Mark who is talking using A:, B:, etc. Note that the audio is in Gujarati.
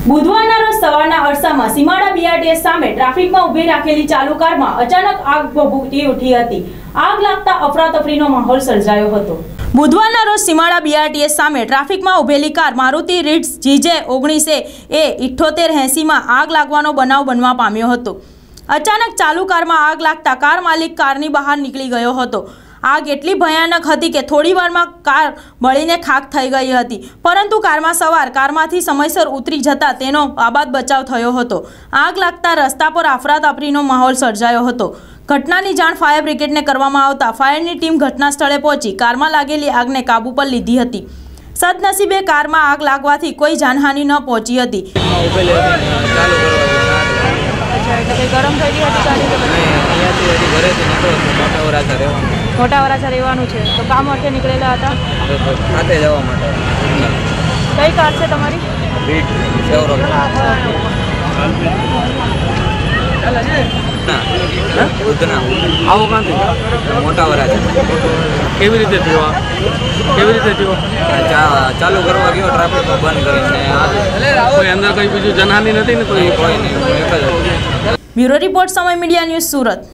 A: બુધવારના રોજ સવારના અરસામાં સીમાડા બીઆરટીએસ સામે ટ્રાફિકમાં ઊભી રાખેલી ચાલુ કારમાં અચાનક આગ ભભૂકી ઉઠી હતી। આગ લાગતા અફરાતફરીનો માહોલ સર્જાયો હતો। બુધવારના રોજ સીમાડા બીઆરટીએસ સામે ટ્રાફિકમાં ઊભેલી કાર મારુતિ રીટ્સ GJ19A7880 માં આગ લાગવાનો બનાવ બનવા પામ્યો હતો। અચાનક ચાલુ કારમાં આગ લાગતા કાર માલિક કારની બહાર નીકળી ગયો હતો। आग एटली भयानक हती के थोड़ी वार में कार बळीने खाक थई गई हती, परंतु कार में सवार कारमांथी समयसर उतरी जता तेनो बाबत बचाव थयो हतो। आग लागता रस्ता पर अफरातफरीनो माहोल सर्जायो हतो। घटनानी जाण फायर ब्रिगेडने करवामां आवता फायरनी टीम घटना स्थळे पहोंची कारमां लागेली आगने काबू पर लीधी हती। सदनसीबे कारमां आग लागवाथी कोई जानहानि न पहोंची हती। गरम थई गई हती गाड़ी तो અહીંયાથી ઘરેથી નીકળો મોટા વરાછા રહેવાનું છે તો કામ અર્થે નીકળેલા હતા ખાતે જવા માટે। કઈ કાર છે તમારી? બીટ સેવરો ઉધના આવો કાંથી મોટા વરાછા કેવી રીતે થયો? ચાલુ કરવા ગયો ટ્રાફિક બંધ કરીને કોઈ અંદર કઈ બીજું જનહાનિ નથી ને? કોઈ નહીં, એક જ। Bureau report, Samay media news, Surat.